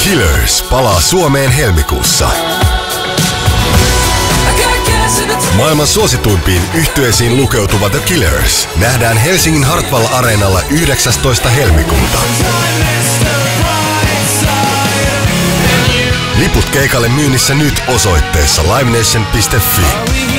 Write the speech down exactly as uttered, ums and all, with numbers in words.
Killers palaa Suomeen helmikuussa. Maailman suosituimpiin yhtyeisiin lukeutuva The Killers nähdään Helsingin Hartwall-areenalla yhdeksästoista helmikuuta. Liput keikalle myynnissä nyt osoitteessa livenation piste fi.